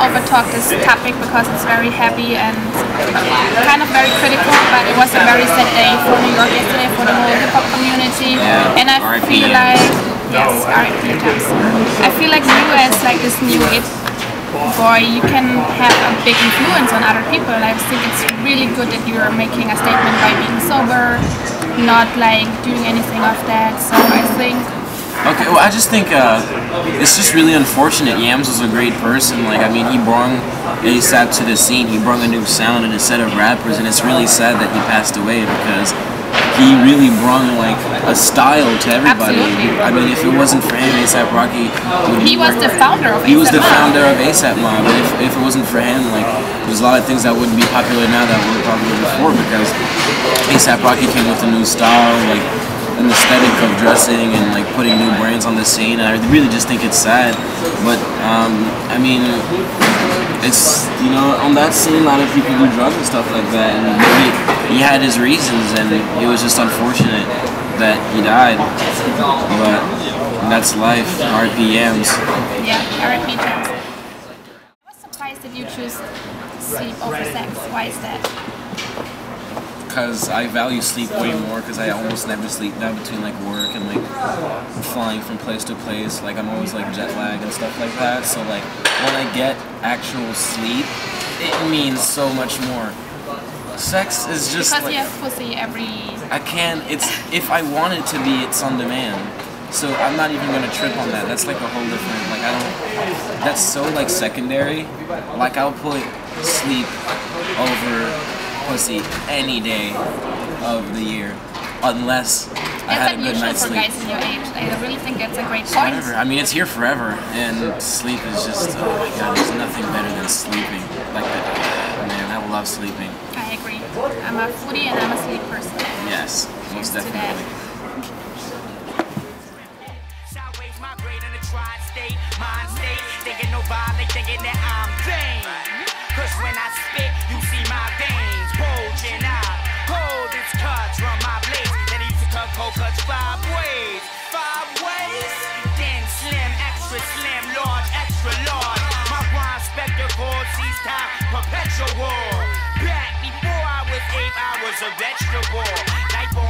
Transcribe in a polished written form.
never talk this topic because it's very heavy and kind of very critical, but it was a very sad day for New York yesterday, for the whole hip hop community. Yeah. And I feel like, yes, R.I.P. Jams. I feel like you as like this new it boy, you can have a big influence on other people. I think it's really good that you're making a statement by being sober, not like doing anything of that. So I think. Okay, well, I just think it's just really unfortunate. Yams was a great person. Like, I mean, he brought ASAP to the scene. He brought a new sound and a set of rappers, and it's really sad that he passed away because he really brought like a style to everybody. Absolutely. I mean, if it wasn't for him, ASAP Rocky he was the founder of ASAP Mob. He was the founder of ASAP Mob, but if it wasn't for him, like, there's a lot of things that wouldn't be popular now that weren't popular before because ASAP Rocky came with a new style, like an aesthetic of dressing and like putting new brands on the scene. I really just think it's sad, but I mean, it's, you know, on that scene a lot of people do drugs and stuff like that, and maybe he had his reasons, and it was just unfortunate that he died. But that's life. R.I.P. Yams. Yeah, R.I.P. Jams. I was surprised that you choose sleep over sex. Why is that? Because I value sleep way more, because I almost never sleep now between like work and like flying from place to place. Like, I'm always like jet lag and stuff like that, so like when I get actual sleep, it means so much more. Sex is just because like, you have pussy every. I can't, it's, if I want it to be, it's on demand. So I'm not even gonna trip on that. That's like a whole different, like, I don't, that's so like secondary. Like, I'll put sleep over pussy any day of the year, unless I had a good night's sleep. That's unusual for guys in your age. I really think that's a great point. Whatever. I mean, it's here forever, and sleep is just, oh my god, there's nothing better than sleeping. Like, man, I love sleeping. I agree. I'm a foodie and I'm a sleep person. Yes, most Cheers to that. definitely. Cause when I spit, you see my veins bulging out. Cold as cuts from my blades. Then he took a cold cuts 5 ways. 5 ways? Then slim, extra slim, large, extra large. My rhyme spectacle sees time perpetual. Back before I was 8, I was a vegetable. Life on